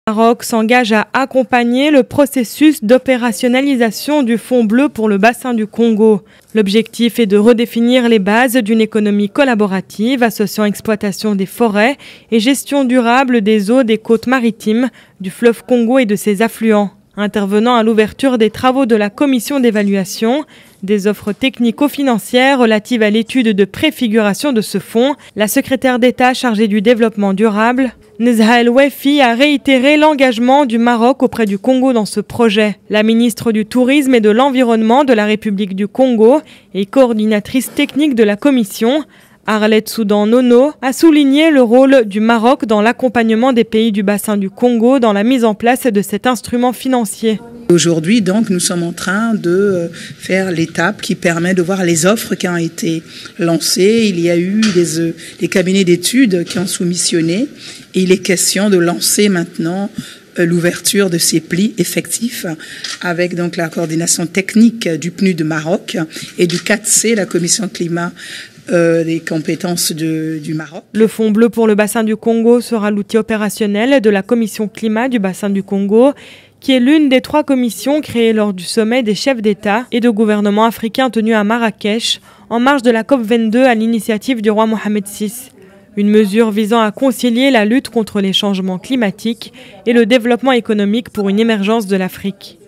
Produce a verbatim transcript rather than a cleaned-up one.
Le Maroc s'engage à accompagner le processus d'opérationnalisation du Fonds bleu pour le bassin du Congo. L'objectif est de redéfinir les bases d'une économie collaborative associant exploitation des forêts et gestion durable des eaux des côtes maritimes du fleuve Congo et de ses affluents. Intervenant à l'ouverture des travaux de la commission d'évaluation des offres technico-financières relatives à l'étude de préfiguration de ce fonds, la secrétaire d'État chargée du développement durable, Nezha El Wefi, a réitéré l'engagement du Maroc auprès du Congo dans ce projet. La ministre du Tourisme et de l'Environnement de la République du Congo et coordinatrice technique de la commission, Arlette Soudan Nono, a souligné le rôle du Maroc dans l'accompagnement des pays du bassin du Congo dans la mise en place de cet instrument financier. Aujourd'hui, donc, nous sommes en train de faire l'étape qui permet de voir les offres qui ont été lancées. Il y a eu des, des cabinets d'études qui ont soumissionné et il est question de lancer maintenant l'ouverture de ces plis effectifs avec donc la coordination technique du P N U D Maroc et du quatre C, la commission climat Euh, des compétences de, du Maroc. Le Fonds bleu pour le bassin du Congo sera l'outil opérationnel de la commission climat du bassin du Congo, qui est l'une des trois commissions créées lors du sommet des chefs d'État et de gouvernement africains tenu à Marrakech, en marge de la COP vingt-deux à l'initiative du roi Mohamed six. Une mesure visant à concilier la lutte contre les changements climatiques et le développement économique pour une émergence de l'Afrique.